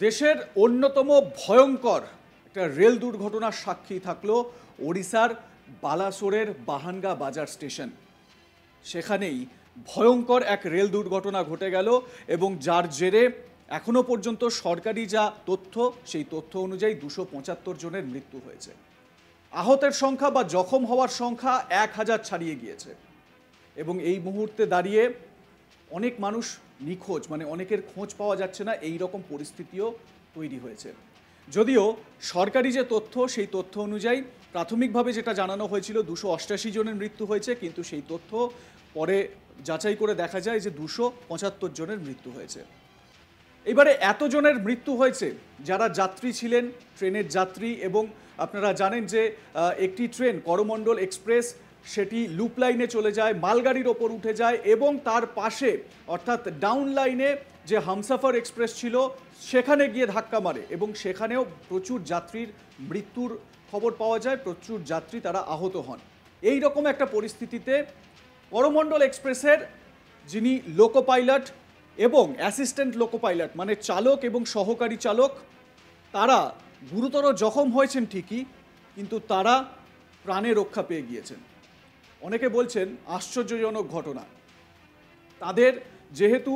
দেশের অন্যতম ভয়ঙ্কর একটা রেল দুর্ঘটনার সাক্ষী থাকলো ওড়িশার বালাসোরের বাহানগা বাজার স্টেশন। সেখানেই ভয়ঙ্কর এক রেল দুর্ঘটনা ঘটে গেল এবং যার জেরে এখনো পর্যন্ত সরকারি যা তথ্য সেই তথ্য অনুযায়ী 275 জনের মৃত্যু হয়েছে। আহতের সংখ্যা বা জখম হওয়ার সংখ্যা 1000 ছাড়িয়ে গিয়েছে এবং এই মুহূর্তে দাঁড়িয়ে অনেক মানুষ নিখোঁজ, মানে অনেকের খোঁজ পাওয়া যাচ্ছে না, এই রকম পরিস্থিতিও তৈরি হয়েছে। যদিও সরকারি যে তথ্য সেই তথ্য অনুযায়ী প্রাথমিকভাবে যেটা জানানো হয়েছিল 288 জনের মৃত্যু হয়েছে, কিন্তু সেই তথ্য পরে যাচাই করে দেখা যায় যে 275 জনের মৃত্যু হয়েছে। এবারে এতজনের মৃত্যু হয়েছে যারা যাত্রী ছিলেন, ট্রেনের যাত্রী, এবং আপনারা জানেন যে একটি ট্রেন করমণ্ডল এক্সপ্রেস সেটি লুপ লাইনে চলে যায়, মালগাড়ির ওপর উঠে যায় এবং তার পাশে অর্থাৎ ডাউন লাইনে যে হামসাফার এক্সপ্রেস ছিল সেখানে গিয়ে ধাক্কা মারে এবং সেখানেও প্রচুর যাত্রীর মৃত্যুর খবর পাওয়া যায়, প্রচুর যাত্রী তারা আহত হন। এই রকম একটা পরিস্থিতিতে করমণ্ডল এক্সপ্রেসের যিনি লোকো পাইলট এবং অ্যাসিস্ট্যান্ট লোকো পাইলট মানে চালক এবং সহকারী চালক তারা গুরুতর জখম হয়েছেন ঠিকই, কিন্তু তারা প্রাণে রক্ষা পেয়ে গিয়েছেন। অনেকে বলছেন আশ্চর্যজনক ঘটনা। তাদের যেহেতু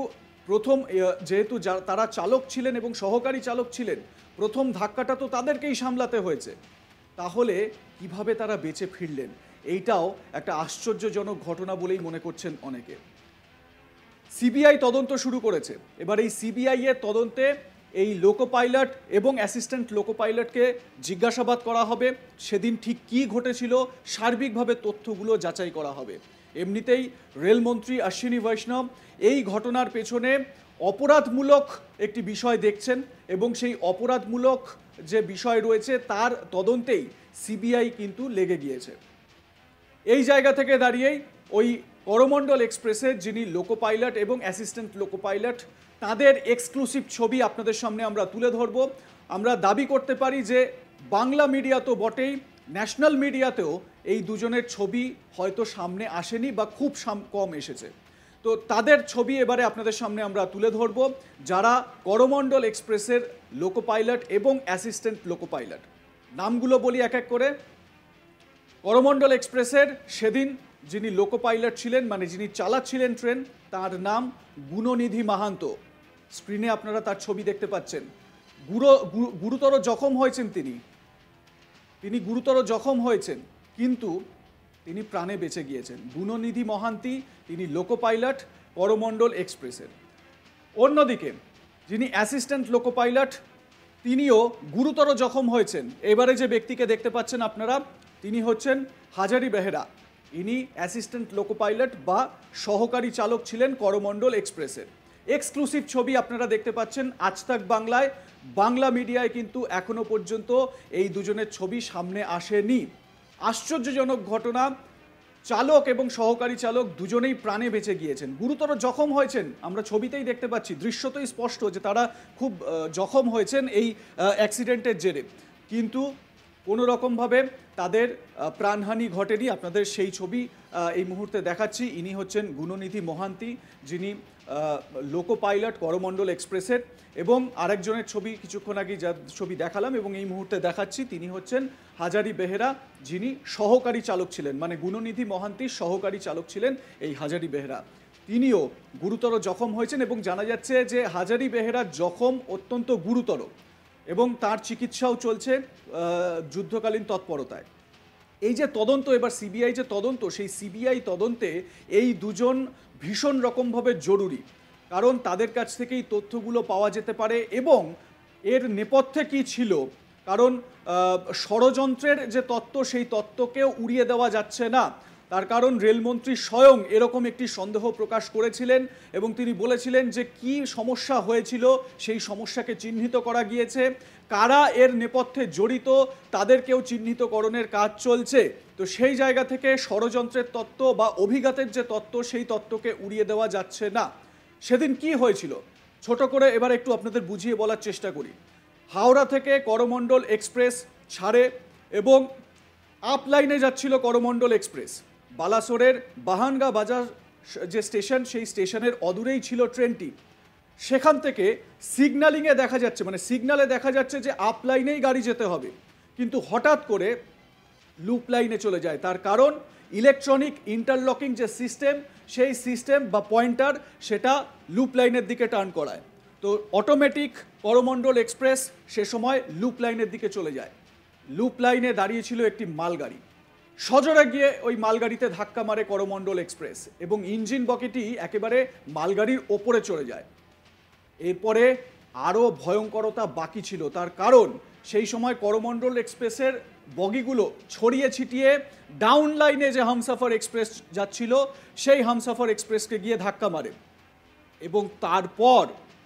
তারা চালক ছিলেন এবং সহকারী চালক ছিলেন, প্রথম ধাক্কাটা তো তাদেরকেই সামলাতে হয়েছে, তাহলে কিভাবে তারা বেঁচে ফিরলেন এইটাও একটা আশ্চর্যজনক ঘটনা বলেই মনে করছেন অনেকে। সিবিআই তদন্ত শুরু করেছে। এবার এই সিবিআই এর তদন্তে এই লোকো পাইলট এবং অ্যাসিস্ট্যান্ট লোকো পাইলটকে জিজ্ঞাসাবাদ করা হবে, সেদিন ঠিক কী ঘটেছিল সার্বিকভাবে তথ্যগুলো যাচাই করা হবে। এমনিতেই রেলমন্ত্রী অশ্বিনী বৈষ্ণব এই ঘটনার পেছনে অপরাধমূলক একটি বিষয় দেখছেন এবং সেই অপরাধমূলক যে বিষয় রয়েছে তার তদন্তেই সিবিআই কিন্তু লেগে গিয়েছে। এই জায়গা থেকে দাঁড়িয়েই ওই করমণ্ডল এক্সপ্রেসের যিনি লোকো পাইলট এবং অ্যাসিস্ট্যান্ট লোকো পাইলট তাদের এক্সক্লুসিভ ছবি আপনাদের সামনে আমরা তুলে ধরব। আমরা দাবি করতে পারি যে বাংলা মিডিয়া তো বটেই, ন্যাশনাল মিডিয়াতেও এই দুজনের ছবি হয়তো সামনে আসেনি বা খুব কম এসেছে। তো তাদের ছবি এবারে আপনাদের সামনে আমরা তুলে ধরব, যারা করমণ্ডল এক্সপ্রেসের লোকো পাইলট এবং অ্যাসিস্ট্যান্ট লোকো পাইলট। নামগুলো বলি এক এক করে। করমণ্ডল এক্সপ্রেসের সেদিন যিনি লোকো পাইলট ছিলেন, মানে যিনি চালাচ্ছিলেন ট্রেন, তার নাম গুণনিধি মাহান্ত। স্ক্রিনে আপনারা তার ছবি দেখতে পাচ্ছেন। গুরুতর জখম হয়েছেন তিনি গুরুতর জখম হয়েছেন, কিন্তু তিনি প্রাণে বেঁচে গিয়েছেন। গুণনিধি মহান্তি, তিনি লোকো পাইলট করমণ্ডল এক্সপ্রেসের। অন্যদিকে যিনি অ্যাসিস্ট্যান্ট লোকো পাইলট তিনিও গুরুতর জখম হয়েছেন। এবারে যে ব্যক্তিকে দেখতে পাচ্ছেন আপনারা, তিনি হচ্ছেন হাজারি বেহেরা। ইনি অ্যাসিস্ট্যান্ট লোকো পাইলট বা সহকারী চালক ছিলেন করমণ্ডল এক্সপ্রেসের। এক্সক্লুসিভ ছবি আপনারা দেখতে পাচ্ছেন আজতক বাংলায়। বাংলা মিডিয়ায় কিন্তু এখনো পর্যন্ত এই দুজনের ছবি সামনে আসেনি। আশ্চর্যজনক ঘটনা, চালক এবং সহকারী চালক দুজনেই প্রাণে বেঁচে গিয়েছেন। গুরুতর জখম হয়েছেন আমরা ছবিতেই দেখতে পাচ্ছি, দৃশ্যতেই স্পষ্ট যে তারা খুব জখম হয়েছেন এই অ্যাক্সিডেন্টের জেরে, কিন্তু কোনো রকমভাবে তাদের প্রাণহানি ঘটেনি। আপনাদের সেই ছবি এই মুহূর্তে দেখাচ্ছি। ইনি হচ্ছেন গুণনিধি মহান্তি, যিনি লোকো পাইলট করমণ্ডল এক্সপ্রেসের, এবং আরেকজনের ছবি কিছুক্ষণ আগে যা ছবি দেখালাম এবং এই মুহূর্তে দেখাচ্ছি, তিনি হচ্ছেন হাজারি বেহেরা, যিনি সহকারী চালক ছিলেন, মানে গুণনিধি মহান্তির সহকারী চালক ছিলেন এই হাজারি বেহেরা। তিনিও গুরুতর জখম হয়েছেন এবং জানা যাচ্ছে যে হাজারি বেহেরার জখম অত্যন্ত গুরুতর এবং তার চিকিৎসাও চলছে যুদ্ধকালীন তৎপরতায়। এই যে তদন্ত, এবার সিবিআই যে তদন্ত, সেই সিবিআই তদন্তে এই দুজন ভীষণ রকমভাবে জরুরি, কারণ তাদের কাছ থেকেই তথ্যগুলো পাওয়া যেতে পারে এবং এর নেপথ্যে কী ছিল, কারণ ষড়যন্ত্রের যে তত্ত্ব সেই তত্ত্বকেও উড়িয়ে দেওয়া যাচ্ছে না। তার কারণ রেলমন্ত্রী স্বয়ং এরকম একটি সন্দেহ প্রকাশ করেছিলেন এবং তিনি বলেছিলেন যে কি সমস্যা হয়েছিল সেই সমস্যাকে চিহ্নিত করা গিয়েছে, কারা এর নেপথ্যে জড়িত তাদেরকেও চিহ্নিতকরণের কাজ চলছে। তো সেই জায়গা থেকে ষড়যন্ত্রের তত্ত্ব বা অভিঘাতের যে তত্ত্ব সেই তত্ত্বকে উড়িয়ে দেওয়া যাচ্ছে না। সেদিন কি হয়েছিল ছোট করে এবার একটু আপনাদের বুঝিয়ে বলার চেষ্টা করি। হাওড়া থেকে করমণ্ডল এক্সপ্রেস ছাড়ে এবং আপ লাইনে যাচ্ছিল করমণ্ডল এক্সপ্রেস। বালাসোরের বাহানগা বাজার যে স্টেশন, সেই স্টেশনের অদূরেই ছিল ট্রেনটি। সেখান থেকে সিগন্যালিংয়ে দেখা যাচ্ছে, মানে সিগন্যালে দেখা যাচ্ছে যে আপ লাইনেই গাড়ি যেতে হবে, কিন্তু হঠাৎ করে লুপ লাইনে চলে যায়। তার কারণ ইলেকট্রনিক ইন্টারলকিং যে সিস্টেম, সেই সিস্টেম বা পয়েন্টার সেটা লুপ লাইনের দিকে টার্ন করায়। তো অটোমেটিক করমণ্ডল এক্সপ্রেস সে সময় লুপ লাইনের দিকে চলে যায়। লুপ লাইনে দাঁড়িয়েছিল একটি মালগাড়ি, সজোরে গিয়ে ওই মালগাড়িতে ধাক্কা মারে করমণ্ডল এক্সপ্রেস এবং ইঞ্জিন বগিটি একেবারে মালগাড়ির ওপরে চলে যায়। এরপরে আরও ভয়ঙ্করতা বাকি ছিল, তার কারণ সেই সময় করমণ্ডল এক্সপ্রেসের বগিগুলো ছড়িয়ে ছিটিয়ে ডাউন লাইনে যে হামসাফার এক্সপ্রেস যাচ্ছিল সেই হামসাফার এক্সপ্রেসকে গিয়ে ধাক্কা মারে এবং তারপর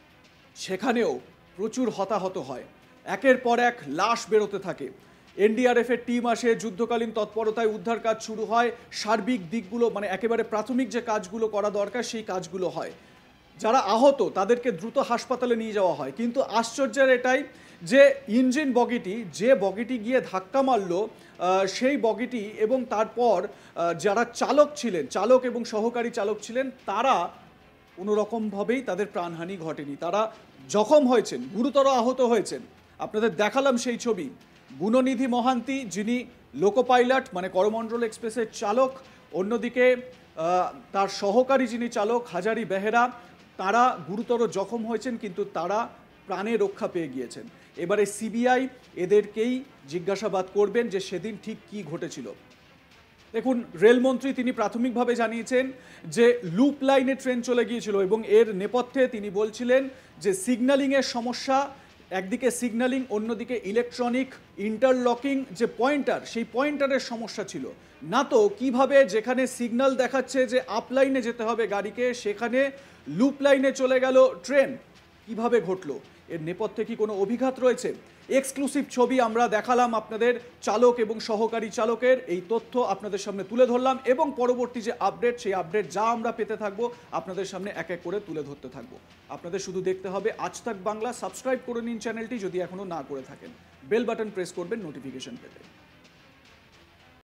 সেখানেও প্রচুর হতাহত হয়। একের পর এক লাশ বেরোতে থাকে। এনডিআরএফের টিম আসে, যুদ্ধকালীন তৎপরতায় উদ্ধার কাজ শুরু হয়, সার্বিক দিকগুলো মানে একেবারে প্রাথমিক যে কাজগুলো করা দরকার সেই কাজগুলো হয়। যারা আহত তাদেরকে দ্রুত হাসপাতালে নিয়ে যাওয়া হয়। কিন্তু আশ্চর্যের এটাই যে ইঞ্জিন বগিটি, যে বগিটি গিয়ে ধাক্কা মারল সেই বগিটি এবং তারপর যারা চালক ছিলেন, চালক এবং সহকারী চালক ছিলেন, তারা কোনোরকমভাবেই তাদের প্রাণহানি ঘটেনি। তারা জখম হয়েছেন, গুরুতর আহত হয়েছেন। আপনাদের দেখালাম সেই ছবি। গুণনিধি মহান্তি, যিনি লোকো পাইলট মানে করমণ্ডল এক্সপ্রেসের চালক, অন্যদিকে তার সহকারী যিনি চালক হাজারি বেহেরা, তারা গুরুতর জখম হয়েছেন, কিন্তু তারা প্রাণে রক্ষা পেয়ে গিয়েছেন। এবারে সিবিআই এদেরকেই জিজ্ঞাসাবাদ করবেন যে সেদিন ঠিক কী ঘটেছিল। দেখুন, রেলমন্ত্রী তিনি প্রাথমিকভাবে জানিয়েছেন যে লুপ লাইনে ট্রেন চলে গিয়েছিল এবং এর নেপথ্যে তিনি বলছিলেন যে সিগন্যালিংয়ের সমস্যা, একদিকে সিগন্যালিং, অন্যদিকে ইলেকট্রনিক ইন্টারলকিং যে পয়েন্টার, সেই পয়েন্টারের সমস্যা ছিল। না তো কিভাবে যেখানে সিগন্যাল দেখাচ্ছে যে আপ লাইনে যেতে হবে গাড়িকে, সেখানে লুপ লাইনে চলে গেল ট্রেন, কিভাবে ঘটলো? এর নেপথ্যে কি কোনো অভিঘাত রয়েছে? এক্সক্লুসিভ ছবি আমরা দেখালাম আপনাদের চালক এবং সহকারী চালকের, এই তথ্য আপনাদের সামনে তুলে ধরলাম এবং পরবর্তী যে আপডেট, সেই আপডেট যা আমরা পেতে থাকবো আপনাদের সামনে এক এক করে তুলে ধরতে থাকবো। আপনাদের শুধু দেখতে হবে আজতক বাংলা, সাবস্ক্রাইব করে নিন চ্যানেলটি যদি এখনো না করে থাকেন, বেল বাটন প্রেস করবেন নোটিফিকেশন পেতে।